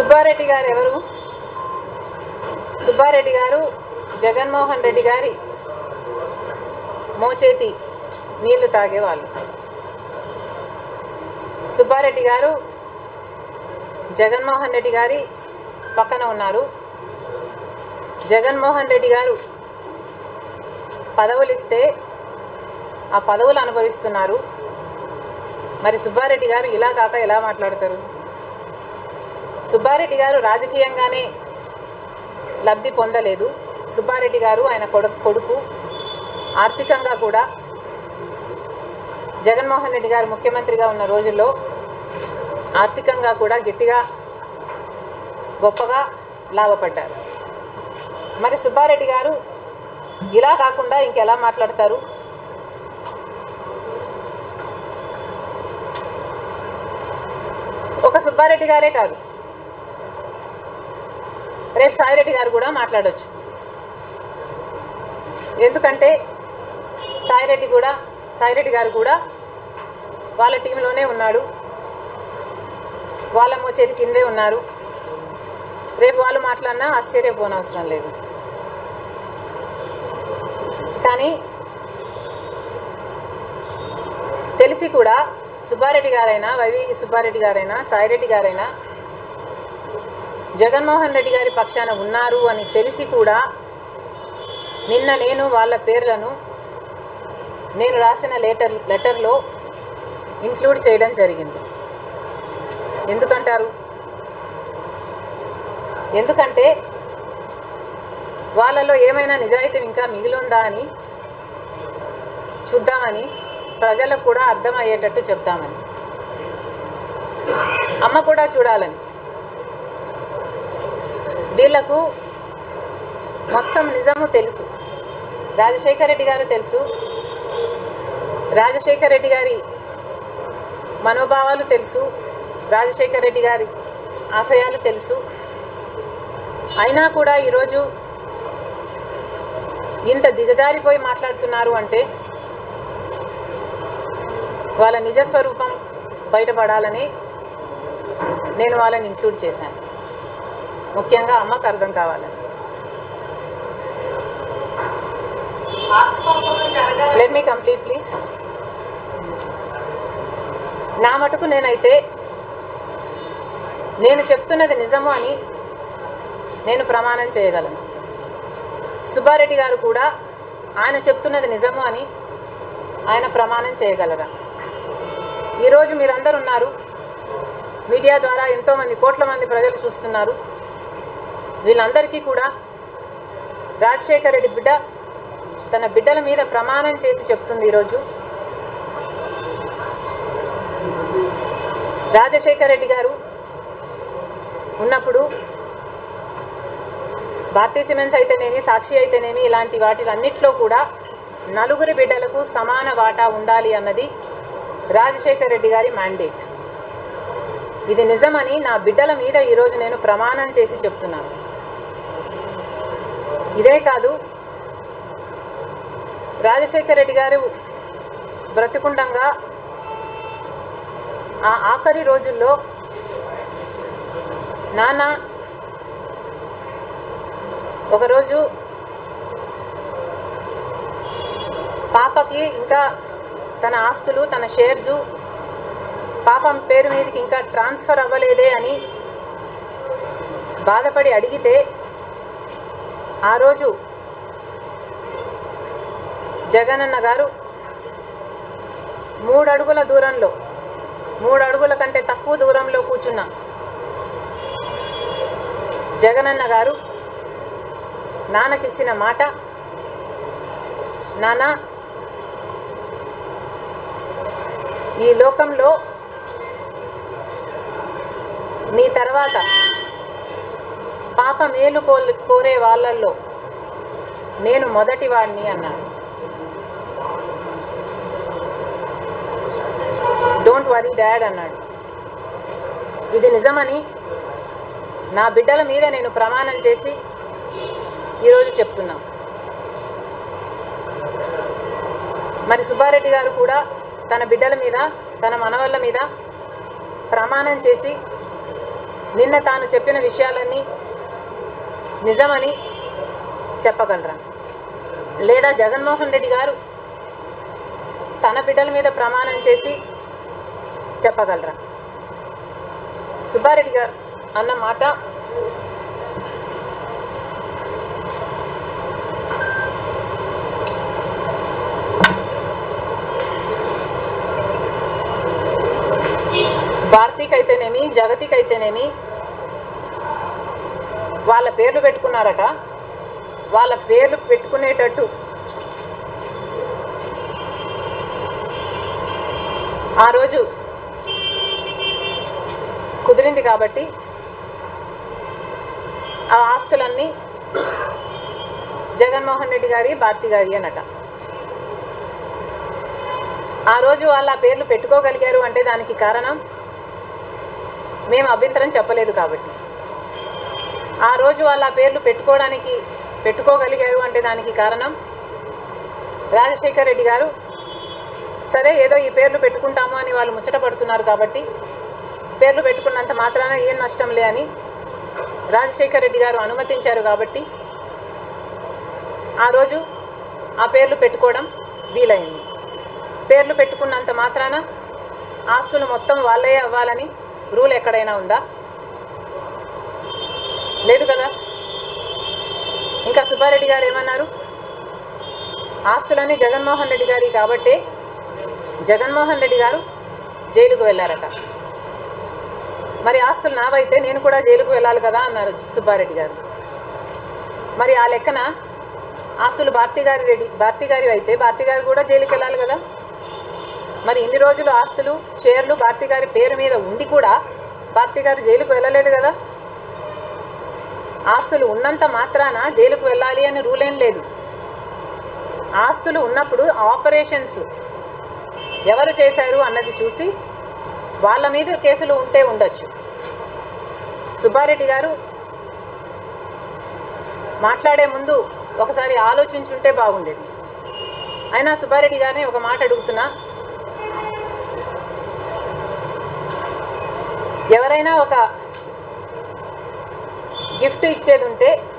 సుబ్బారెడ్డి గారు ఎవరు? సుబ్బారెడ్డి గారు జగన్మోహన్ రెడ్డి గారి మోచేతి నీళ్లు తాగేవాళ్ళు. సుబ్బారెడ్డి గారు జగన్మోహన్ రెడ్డి గారి పక్కన ఉన్నారు. జగన్మోహన్ రెడ్డి గారు పదవులు ఇస్తే ఆ పదవులు అనుభవిస్తున్నారు. మరి సుబ్బారెడ్డి గారు ఇలా కాక ఎలా మాట్లాడతారు? సుబ్బారెడ్డి గారు రాజకీయంగానే లబ్ధి పొందలేదు. సుబ్బారెడ్డి గారు ఆయన కొడుకు ఆర్థికంగా కూడా జగన్మోహన్ రెడ్డి గారు ముఖ్యమంత్రిగా ఉన్న రోజుల్లో ఆర్థికంగా కూడా గట్టిగా గొప్పగా లాభపడ్డారు. మరి సుబ్బారెడ్డి గారు ఇలా కాకుండా ఇంకెలా మాట్లాడతారు? ఒక సుబ్బారెడ్డి గారే కాదు, రేపు సాయిరెడ్డి గారు కూడా మాట్లాడొచ్చు. ఎందుకంటే సాయిరెడ్డి గారు కూడా వాళ్ళ టీంలోనే ఉన్నాడు, వాళ్ళ మోచేతి కిందే ఉన్నారు. రేపు వాళ్ళు మాట్లాడినా ఆశ్చర్యపోనవసరం లేదు. కానీ తెలిసి కూడా సుబ్బారెడ్డి గారైనా, వైవి సుబ్బారెడ్డి గారైనా, సాయిరెడ్డి గారైనా జగన్మోహన్ రెడ్డి గారి పక్షాన ఉన్నారు అని తెలిసి కూడా నిన్న నేను వాళ్ళ పేర్లను నేను రాసిన లెటర్లో ఇంక్లూడ్ చేయడం జరిగింది. ఎందుకంటారు? ఎందుకంటే వాళ్ళలో ఏమైనా నిజాయితీ ఇంకా మిగిలిందా అని చూద్దామని, ప్రజలకు కూడా అర్థమయ్యేటట్టు చెప్తామని, అమ్మ కూడా చూడాలని. వీళ్లకు మొత్తం నిజము తెలుసు. రాజశేఖర రెడ్డి గారు తెలుసు, రాజశేఖర రెడ్డి గారి మనోభావాలు తెలుసు, రాజశేఖర రెడ్డి గారి ఆశయాలు తెలుసు. అయినా కూడా ఈరోజు ఇంత దిగజారిపోయి మాట్లాడుతున్నారు అంటే వాళ్ళ నిజస్వరూపం బయటపడాలని నేను వాళ్ళని ఇంక్లూడ్ చేశాను. ముఖ్యంగా అమ్మకు అర్థం కావాలని. Let me complete please. నా మటుకు నేనైతే నేను చెప్తున్నది నిజము అని నేను ప్రమాణం చేయగలను. సుబ్బారెడ్డి గారు కూడా ఆయన చెప్తున్నది నిజము అని ఆయన ప్రమాణం చేయగలరా? ఈరోజు మీరందరూ ఉన్నారు, మీడియా ద్వారా ఎంతోమంది కోట్ల మంది ప్రజలు చూస్తున్నారు. వీళ్ళందరికీ కూడా రాజశేఖర రెడ్డి బిడ్డ తన బిడ్డల మీద ప్రమాణం చేసి చెప్తుంది. ఈరోజు రాజశేఖర రెడ్డి గారు ఉన్నప్పుడు భారతీయ సిమెంట్స్ అయితేనేమి, సాక్షి అయితేనేమి, ఇలాంటి వాటిలన్నిట్లో కూడా నలుగురి బిడ్డలకు సమాన వాటా ఉండాలి అన్నది రాజశేఖర రెడ్డి గారి మ్యాండేట్. ఇది నిజమని నా బిడ్డల మీద ఈరోజు నేను ప్రమాణం చేసి చెప్తున్నాను. ఇదే కాదు, రాజశేఖర రెడ్డి గారు బ్రతికుండంగా ఆ ఆఖరి రోజుల్లో నాన్న ఒకరోజు పాపకి ఇంకా తన ఆస్తులు, తన షేర్సు పాపం పేరు మీదకి ఇంకా ట్రాన్స్ఫర్ అవ్వలేదే అని బాధపడి అడిగితే ఆ రోజు జగనన్న గారు 3 అడుగుల దూరంలో, 3 అడుగుల కంటే తక్కువ దూరంలో కూర్చున్న జగనన్న గారు నాన్నకిచ్చిన మాట, నాన్న ఈ లోకంలో నీ తర్వాత పాప మేలు కోరే వాళ్ళల్లో నేను మొదటివాడిని అన్నాడు. డోంట్ వరీ డాడ్ అన్నాడు. ఇది నిజమని నా బిడ్డల మీద నేను ప్రమాణం చేసి ఈరోజు చెప్తున్నా. మరి సుబ్బారెడ్డి గారు కూడా తన బిడ్డల మీద, తన మనవళ్ళ మీద ప్రమాణం చేసి నిన్న తాను చెప్పిన విషయాలన్నీ నిజమని చెప్పగలరా? లేదా జగన్మోహన్ రెడ్డి గారు తన బిడ్డల మీద ప్రమాణం చేసి చెప్పగలరా? సుబ్బారెడ్డి గారు అన్న మాట భారతీకైతేనేమి జగతికైతేనేమి వాళ్ళ పేర్లు పెట్టుకున్నారట. వాళ్ళ పేర్లు పెట్టుకునేటట్టు ఆ రోజు కుదిరింది కాబట్టి ఆ ఆస్తులన్నీ జగన్మోహన్ రెడ్డి గారి భారతి గారి అనట. ఆ రోజు వాళ్ళ పేర్లు పెట్టుకోగలిగారు అంటే దానికి కారణం మేము అభ్యంతరం చెప్పలేదు కాబట్టి. ఆ రోజు వాళ్ళ పేర్లు పెట్టుకోగలిగారు అంటే దానికి కారణం రాజశేఖర్ రెడ్డి గారు సరే ఏదో ఈ పేర్లు పెట్టుకుంటాము అని వాళ్ళు ముచ్చట పడుతున్నారు కాబట్టి పేర్లు పెట్టుకున్నంత మాత్రాన ఏం నష్టంలే అని రాజశేఖర్ రెడ్డి గారు అనుమతించారు కాబట్టి ఆ రోజు ఆ పేర్లు పెట్టుకోవడం వీలైంది. పేర్లు పెట్టుకున్నంత మాత్రాన ఆస్తులు మొత్తం వాళ్ళే అవ్వాలని రూల్ ఎక్కడైనా ఉందా? లేదు కదా. ఇంకా సుబ్బారెడ్డి గారు ఏమన్నారు? ఆస్తులన్నీ జగన్మోహన్ రెడ్డి గారి కాబట్టి జగన్మోహన్ రెడ్డి గారు జైలుకు వెళ్ళారట. మరి ఆస్తులు నావైతే నేను కూడా జైలుకు వెళ్ళాలి కదా అన్నారు సుబ్బారెడ్డి గారు. మరి ఆ లెక్కన ఆస్తులు భారతి గారి అయితే భారతి గారు కూడా జైలుకి వెళ్ళాలి కదా. మరి ఇన్ని రోజులు ఆస్తులు షేర్లు భారతి గారి పేరు మీద ఉండి కూడా భారతి గారు జైలుకు వెళ్ళలేదు కదా. ఆస్తులు ఉన్నంత మాత్రాన జైలుకు వెళ్ళాలి అని రూల్ ఏం లేదు. ఆస్తులు ఉన్నప్పుడు ఆపరేషన్స్ ఎవరు చేశారు అన్నది చూసి వాళ్ళ మీద కేసులు ఉంటే ఉండొచ్చు. సుబ్బారెడ్డి గారు మాట్లాడే ముందు ఒకసారి ఆలోచించుంటే బాగుండేది. అయినా సుబ్బారెడ్డి గారిని ఒక మాట అడుగుతున్నా, ఎవరైనా ఒక గిఫ్ట్ ఇచ్చేది ఉంటే